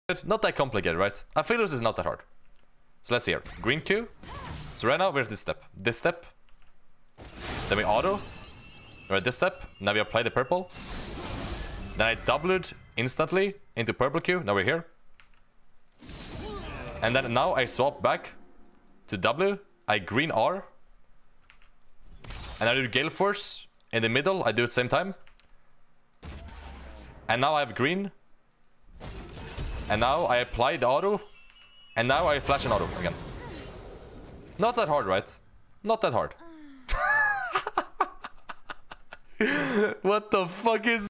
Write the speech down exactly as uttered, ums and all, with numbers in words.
Not that complicated, right? Aphelios is not that hard. So let's see here. Green Q. So right now we're at this step. This step. Then we auto. We're at this step. Now we apply the purple. Then I double it instantly into purple Q. Now we're here. And then now I swap back to W. I green R. And I do Gale Force in the middle. I do it at the same time. And now I have green. And now I apply the auto. And now I flash an auto again. Not that hard, right? Not that hard. What the fuck is